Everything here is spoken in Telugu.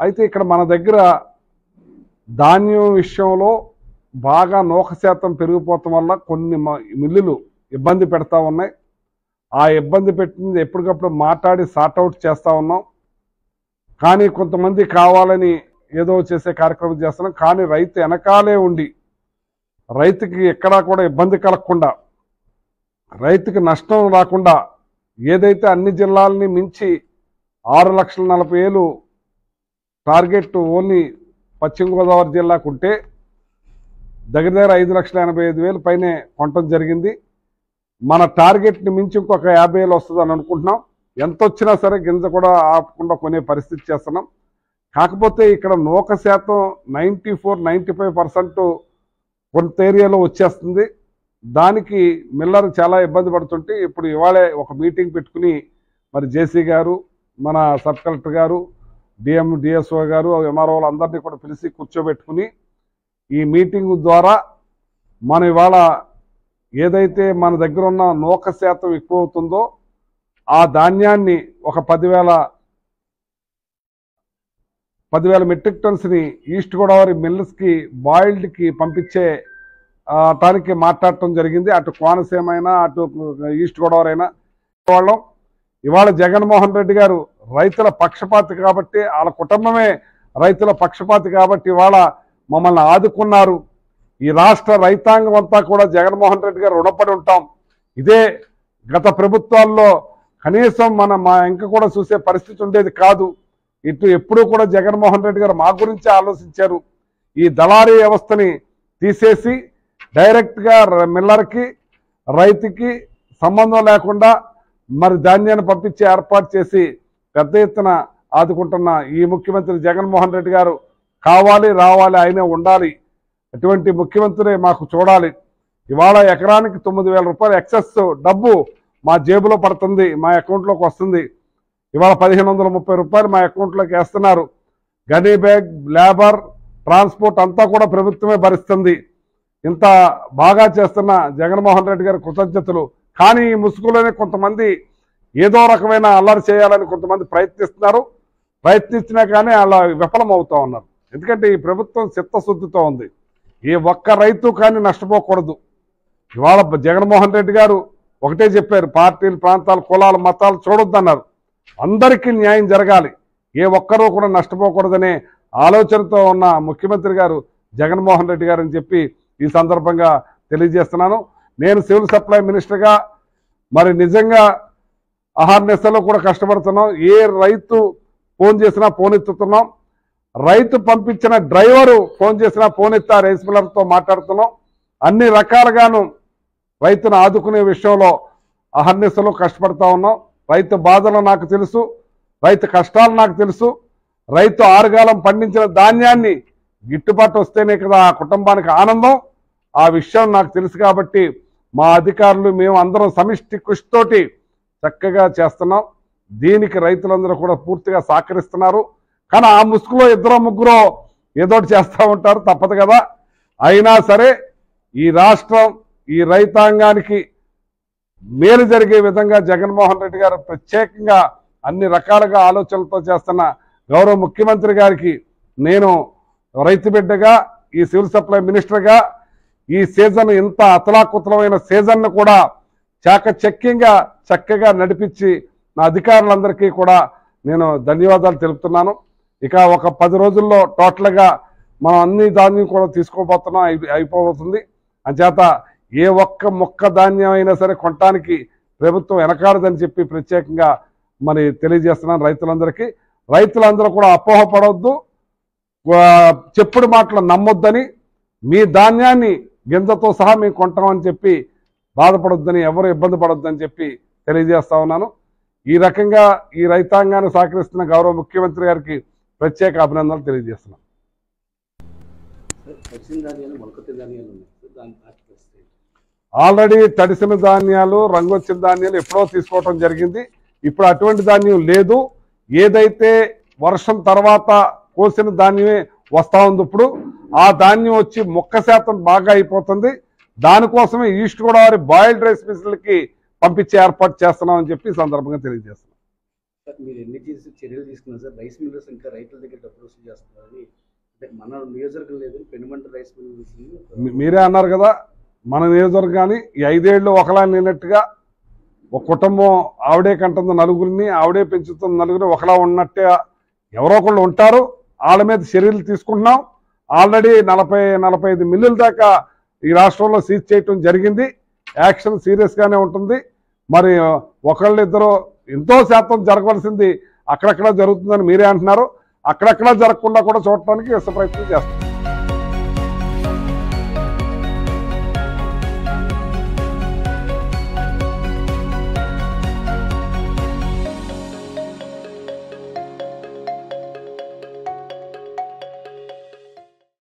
అయితే ఇక్కడ మన దగ్గర ధాన్యం విషయంలో బాగా నూక శాతం పెరిగిపోవటం వల్ల కొన్ని మిల్లులు ఇబ్బంది పెడతా ఉన్నాయి. ఆ ఇబ్బంది పెట్టింది ఎప్పటికప్పుడు మాట్లాడి సార్ట్అవుట్ చేస్తూ ఉన్నాం. కానీ కొంతమంది కావాలని ఏదో చేసే కార్యక్రమం చేస్తున్నాం. కానీ రైతు వెనకాలే ఉండి రైతుకి ఎక్కడా కూడా ఇబ్బంది కలగకుండా, రైతుకి నష్టం రాకుండా ఏదైతే అన్ని జిల్లాలని మించి 6,40,000 టార్గెట్ ఓన్లీ పశ్చిమ గోదావరి జిల్లాకు ఉంటే దగ్గర 5,85,000 పైనే కొనటం జరిగింది. మన టార్గెట్ని మించి ఇంకొక 50,000 వస్తుందని అనుకుంటున్నాం. ఎంత వచ్చినా సరే గింజ కూడా ఆపకుండా కొనే పరిస్థితి చేస్తున్నాం. కాకపోతే ఇక్కడ నూక శాతం 94-95% కొంత ఏరియాలో వచ్చేస్తుంది. దానికి మిల్లర్ చాలా ఇబ్బంది పడుతుంటే ఇప్పుడు ఇవాళే ఒక మీటింగ్ పెట్టుకుని మరి జేసీ గారు, మన సబ్ కలెక్టర్ గారు, డిఎస్ఓ గారు, ఎంఆర్ఓలు అందరినీ కూడా పిలిచి కూర్చోబెట్టుకుని ఈ మీటింగ్ ద్వారా మనం ఇవాళ ఏదైతే మన దగ్గర ఉన్న నూక శాతం ఎక్కువ అవుతుందో ఆ ధాన్యాన్ని ఒక 10,000 మెట్రిక్ టన్స్ని ఈస్ట్ గోదావరి మిల్లర్స్కి బాయిల్డ్కి పంపించే టానికి మాట్లాడటం జరిగింది. అటు కోనసీమైనా అటు ఈస్ట్ గోదావరి అయినా వాళ్ళం. ఇవాళ జగన్మోహన్ రెడ్డి గారు రైతుల పక్షపాతి కాబట్టి, వాళ్ళ కుటుంబమే రైతుల పక్షపాతి కాబట్టి ఇవాళ మమ్మల్ని ఆదుకున్నారు. ఈ రాష్ట్ర రైతాంగం అంతా కూడా జగన్మోహన్ రెడ్డి గారు రుణపడి ఉంటాం. ఇదే గత ప్రభుత్వాల్లో కనీసం మా ఇంక కూడా చూసే పరిస్థితి ఉండేది కాదు. ఇటు ఎప్పుడూ కూడా జగన్మోహన్ రెడ్డి గారు మా గురించి ఆలోచించారు. ఈ దళారీ వ్యవస్థని తీసేసి డైరెక్ట్గా మిల్లర్కి రైతుకి సంబంధం లేకుండా మరి ధాన్యాన్ని పంపించి ఏర్పాటు చేసి పెద్ద ఎత్తున ఆదుకుంటున్న ఈ ముఖ్యమంత్రి జగన్మోహన్ రెడ్డి గారు కావాలి, రావాలి, ఆయనే ఉండాలి. అటువంటి ముఖ్యమంత్రి మాకు చూడాలి. ఇవాళ ఎకరానికి 9,000 రూపాయలు ఎక్సెస్ డబ్బు మా జేబులో పడుతుంది, మా అకౌంట్లోకి వస్తుంది. ఇవాళ 1,530 రూపాయలు మా అకౌంట్లోకి వేస్తున్నారు. గనీ బ్యాగ్, లేబర్, ట్రాన్స్పోర్ట్ అంతా కూడా ప్రభుత్వమే భరిస్తుంది. ఇంత బాగా చేస్తున్న జగన్మోహన్ రెడ్డి గారి కృతజ్ఞతలు. కానీ ఈ ముసుగులోనే కొంతమంది ఏదో రకమైన అల్లరి చేయాలని కొంతమంది ప్రయత్నిస్తున్నారు. ప్రయత్నించినా కానీ అలా విఫలం అవుతూ ఉన్నారు. ఎందుకంటే ఈ ప్రభుత్వం చిత్తశుద్ధితో ఉంది. ఏ ఒక్క రైతు కానీ నష్టపోకూడదు. ఇవాళ జగన్మోహన్ రెడ్డి గారు ఒకటే చెప్పారు, పార్టీలు, ప్రాంతాలు, కులాలు, మతాలు చూడొద్దన్నారు. అందరికీ న్యాయం జరగాలి, ఏ ఒక్కరూ కూడా నష్టపోకూడదనే ఆలోచనతో ఉన్న ముఖ్యమంత్రి గారు జగన్మోహన్ రెడ్డి గారు అని చెప్పి ఈ సందర్భంగా తెలియజేస్తున్నాను. నేను సివిల్ సప్లై మినిస్టర్గా మరి నిజంగా అహర్నిశలో కూడా కష్టపడుతున్నాం. ఏ రైతు ఫోన్ చేసినా ఫోన్ ఎత్తుతున్నాం. రైతు పంపించిన డ్రైవరు ఫోన్ చేసినా ఫోన్ ఎత్తా రైస్ మిల్లర్తో మాట్లాడుతున్నాం. అన్ని రకాలుగాను రైతును ఆదుకునే విషయంలో అహర్నిశలో కష్టపడతా ఉన్నాం. రైతు బాధలు నాకు తెలుసు, రైతు కష్టాలు నాకు తెలుసు. రైతు ఆరుగాలం పండించిన ధాన్యాన్ని గిట్టుబాటు వస్తేనే కదా ఆ కుటుంబానికి ఆనందం. ఆ విషయం నాకు తెలుసు కాబట్టి మా అధికారులు మేము అందరం సమిష్టి కృషితోటి చక్కగా చేస్తున్నాం. దీనికి రైతులందరూ కూడా పూర్తిగా సహకరిస్తున్నారు. కానీ ఆ ముసుగులో 2-3 ఏదోటి చేస్తూ ఉంటారు, తప్పదు కదా. అయినా సరే ఈ రాష్ట్రం, ఈ రైతాంగానికి మేలు జరిగే విధంగా జగన్మోహన్ రెడ్డి గారు ప్రత్యేకంగా అన్ని రకాలుగా ఆలోచనలతో చేస్తున్న గౌరవ ముఖ్యమంత్రి గారికి నేను రైతు బిడ్డగా, ఈ సివిల్ సప్లై మినిస్టర్గా ఈ సీజన్ ఇంత అతలాకుతలమైన సీజన్ను కూడా చాకచక్యంగా చక్కగా నడిపించి నా అధికారులందరికీ కూడా నేను ధన్యవాదాలు తెలుపుతున్నాను. ఇక ఒక 10 రోజుల్లో టోటల్గా మనం అన్ని ధాన్యం కూడా తీసుకోబోతున్నాం, అయిపోతుంది. అంచేత ఏ ఒక్క మొక్క ధాన్యం అయినా సరే కొనటానికి ప్రభుత్వం వెనకాడదని చెప్పి ప్రత్యేకంగా మరి తెలియజేస్తున్నాను రైతులందరికీ. రైతులందరూ కూడా అపోహపడవద్దు, చెప్పుడు మాటలు నమ్మొద్దని, మీ ధాన్యాన్ని గింజతో సహా మేము కొంటామని చెప్పి బాధపడొద్దని, ఎవరు ఇబ్బంది పడొద్దని చెప్పి తెలియజేస్తా ఉన్నాను. ఈ రకంగా ఈ రైతాంగాన్ని సహకరిస్తున్న గౌరవ ముఖ్యమంత్రి గారికి ప్రత్యేక అభినందనలు తెలియజేస్తున్నాను. ఆల్రెడీ తడిసిన ధాన్యాలు, రంగొచ్చిన ధాన్యాలు ఎప్పుడో తీసుకోవటం జరిగింది. ఇప్పుడు అటువంటి ధాన్యం లేదు. ఏదైతే వర్షం తర్వాత కోసిన ధాన్యమే వస్తూ ఉంది, ఇప్పుడు ఆ ధాన్యం వచ్చి మొక్క శాతం బాగా అయిపోతుంది. దానికోసమే ఈస్ట్ గోదావరి బాయిల్డ్ రైస్ మిల్స్కి పంపించే ఏర్పాటు చేస్తున్నామని చెప్పి ఈ సందర్భంగా తెలియజేస్తున్నాం. సార్ మీరు ఎన్ని చర్యలు తీసుకున్నారు సార్? రైస్ మిల్లర్స్ ఇంకా రైతుల దగ్గర డబ్బులు వసూలు చేస్తున్నారని, అంటే మన నియోజకవర్గం లేదు, పెనుమంట రైస్ మిల్లర్స్ మీరే అన్నారు కదా, మన నియోజకవర్గాన్ని ఈ 5 ఏళ్ళు ఒకలా నిన్నట్టుగా ఒక కుటుంబం ఆవిడే కంటుంది నలుగురిని, ఆవిడే పెంచుతున్న నలుగురిని ఒకలా ఉన్నట్టే ఎవరో ఒకళ్ళు ఉంటారు. వాళ్ళ మీద చర్యలు తీసుకుంటున్నాం. ఆల్రెడీ 40-45 మిల్లుల దాకా ఈ రాష్ట్రంలో సీజ్ చేయటం జరిగింది. యాక్షన్ సీరియస్గానే ఉంటుంది. మరి ఒకళ్ళిద్దరు ఎంతో శాతం జరగవలసింది అక్కడక్కడ జరుగుతుందని మీరే అంటున్నారు. అక్కడక్కడ జరగకుండా కూడా చూడటానికి ప్రయత్నం చేస్తాం.